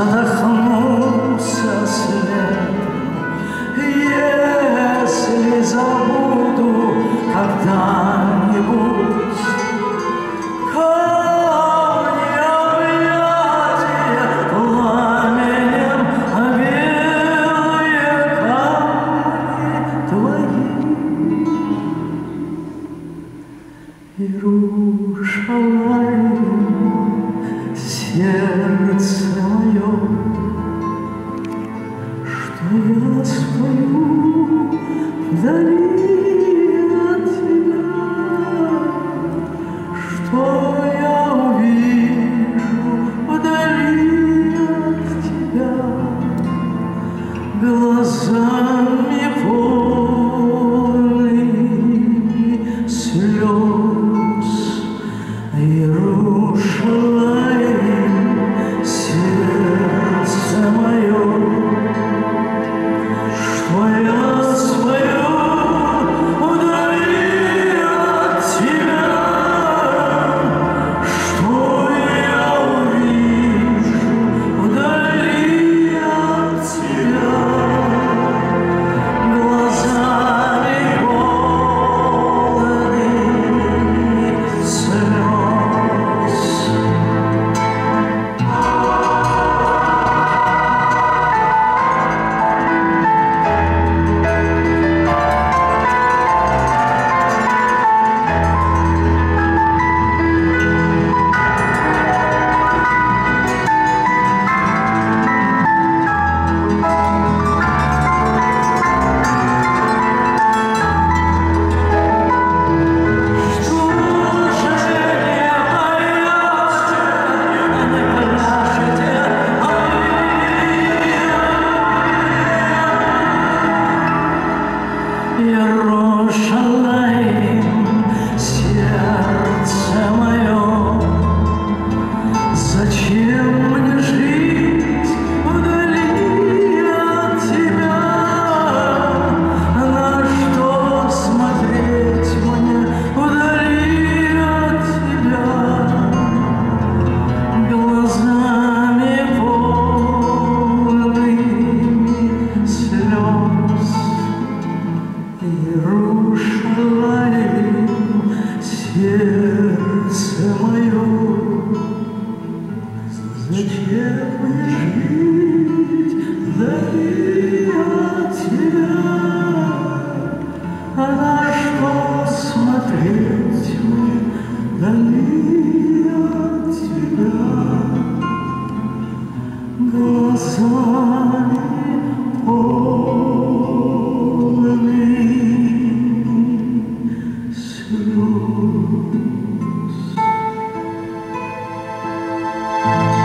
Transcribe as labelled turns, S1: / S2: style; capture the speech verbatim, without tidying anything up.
S1: задохнулся след. Если забуду когда-нибудь камни объятия пламенем, а белые камни твои. Иерушалаим, сердце мое, что я спою вдали от тебя, что я увижу вдали от тебя, глазами полными слез. Иерушалаим, сердце мое, что я спою вдали от тебя, что я увижу вдали от тебя, глазами полными слез. Иерушалаим, сердце мое, зачем мне жить вдали от тебя? На что смотреть мне вдали от тебя, глазами полными слез? Иерушалаим, сердце мое, зачем мне жить вдали от тебя? А на что смотреть мне вдали от тебя, глазами полными слез.